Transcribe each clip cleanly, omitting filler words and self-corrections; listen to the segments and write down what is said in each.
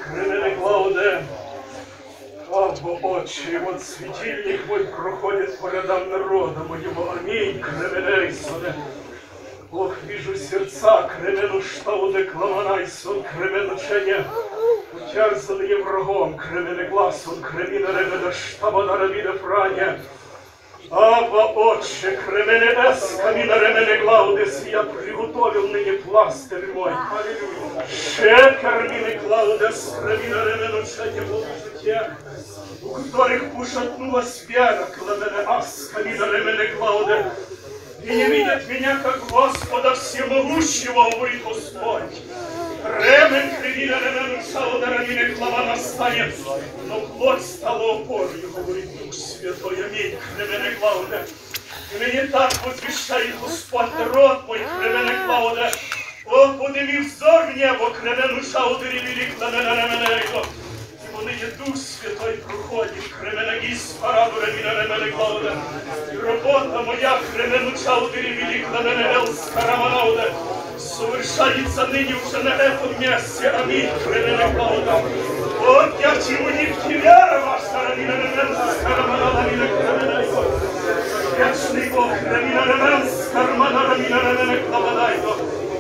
кремене Клауде. Або, Отче, вот светильник мой проходит по рядам народа моего. Аминь, кременейсоне. Ох, вижу сердца, кремену штауде кламанайсон, кремену чене. Утерзанные врагом, кремене гласон, кремина реведа штабана рабида фране. Або, Отче, кремене эс, камина ремене глаудес, я приготовил ныне пластырь мой. Шекер Клаудес, кремина ремену чене, вижу тех, у которых ушатнулась вера, кремене ас, камина ремене глауде. И не видят меня, как Господа Всемогущего, говорит Господь. Ремен кремина ремену шауда рамине клавана станет, но плоть стала опорою, говорит Дух Святой. Аминь, кремене Клауде. И мне так возвещает Господь, род мой, кремене Клауде. О, подними взор в небо, кремену шауду ревели, кремене ремене. И ныне Дух Святой проходит, кремене гис параду рамине ремене Клауде. И работа моя, кремену шауду ревели, кремене элс караманауде. Совершается ныне уже на этом месте. Аминь, кремене Клауде. Вот я чему не в тебя, ваша рамине ремене, карамана рамине кремене. Вечный Бог, рамине ремене, кармана рамине ремене Клауде.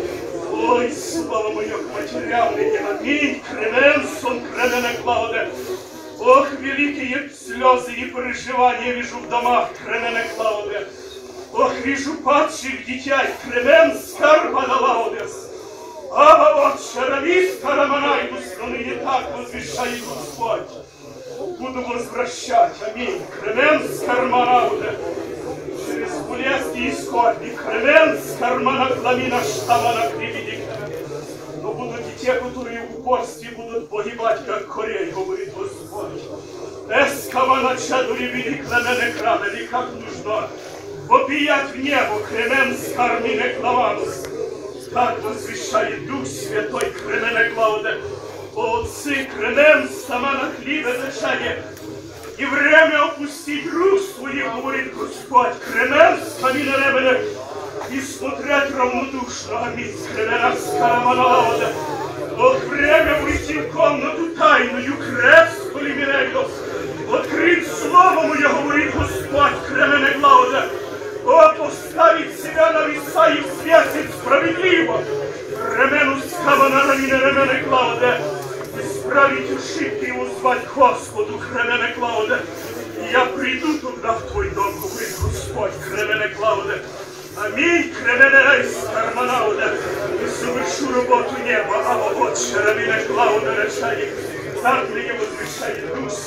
Ой, слава моя к материальной, аминь, кременсон, кремене Клауде. Ох, великие слезы и переживания вижу в домах, кремене Клауде. Ох, вижу падших детей, кременс, кармана лаудес. А вот шаровис, караманайдус, но ныне так возвещает Господь. Буду возвращать, аминь, кременс, карманауде. Через болезни и скорби, кременс, кармана кламина, штамана кривидик. Но будут и те, которые в упорстве будут погибать, как корей, говорит Господь. Эскамана чадури вели кремене крадали, как нужно. Вопиять в небо, кременс, кармине клаванус. Так возвещает Дух Святой, кремене Клауде. Отцы, кременс, сама на хлебе дышание. И время опустить рук своих, говорит Господь, кременс, камина ребене, и смотреть равнодушно, аминь, кременс, караманалауде. Вот время выйти в комнату тайную, кресту лиминейду, открыть слово мое, говорит Господь, кремене Клауде. О, поставить себя на веса и взвесить справедливо, ременус, камана рамине ремене Клауде. Исправить ошибки и узвать Господу, кремене Клауде. И я приду туда в твой дом, говорит Господь, кремене Клауде. Аминь, кремене рейс, карманауде. И совершу работу неба, а вот шаровине Клауде решает. Так мне возвещает Дух